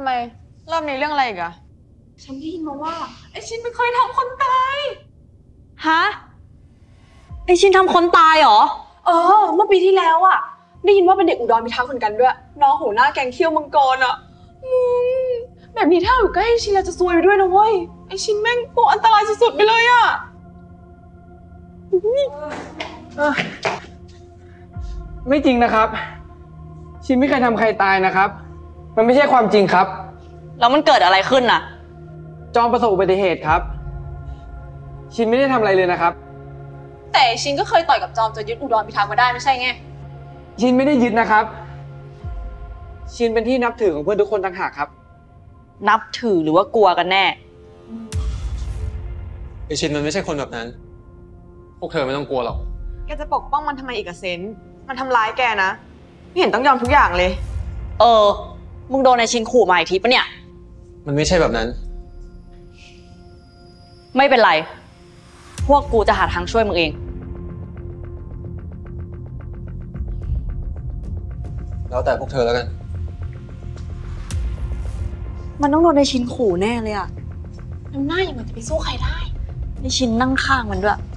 มรอบนี้เรื่องอะไรอีกอะฉันได้ยินมาว่าไอชินมันเคยทำคนตายฮะไอชินทำคนตายเหรอเมื่อปีที่แล้วอะได้ยินว่าเป็นเด็กอุดรพิทักษ์เหมือนกันด้วยน้องหูหน้าแกงเขี้ยวมังกรอะแบบนี้ถ้าอยู่ใกล้ไอชินเราจะซวยไปด้วยนะเว้ยไอชินแม่งตัวอันตรายสุดๆไปเลยอะไม่จริงนะครับชินไม่เคยทำใครตายนะครับมันไม่ใช่ความจริงครับแล้วมันเกิดอะไรขึ้นน่ะจอมประสบอุบัติเหตุครับชินไม่ได้ทำอะไรเลยนะครับแต่ชินก็เคยต่อยกับจอมจนยึดอุดรพิทักษ์มาได้ไม่ใช่ไงชินไม่ได้ยึดนะครับชินเป็นที่นับถือของเพื่อนทุกคนต่างหากครับนับถือหรือว่ากลัวกันแน่ไอชินมันไม่ใช่คนแบบนั้นพวกเธอไม่ต้องกลัวหรอกแกจะปกป้องมันทำไมอีกอะเซนมันทำร้ายแกนะไม่เห็นต้องยอมทุกอย่างเลยมึงโดนไอชินขู่มาอีกทีปะเนี่ยมันไม่ใช่แบบนั้นไม่เป็นไร พวกกูจะหาทางช่วยมึงเองแล้วแต่พวกเธอแล้วกันมันต้องโดนไอชินขู่แน่เลยอะน้ำหน้าอย่างมันจะไปสู้ใครได้ไอชินนั่งข้างมันด้วย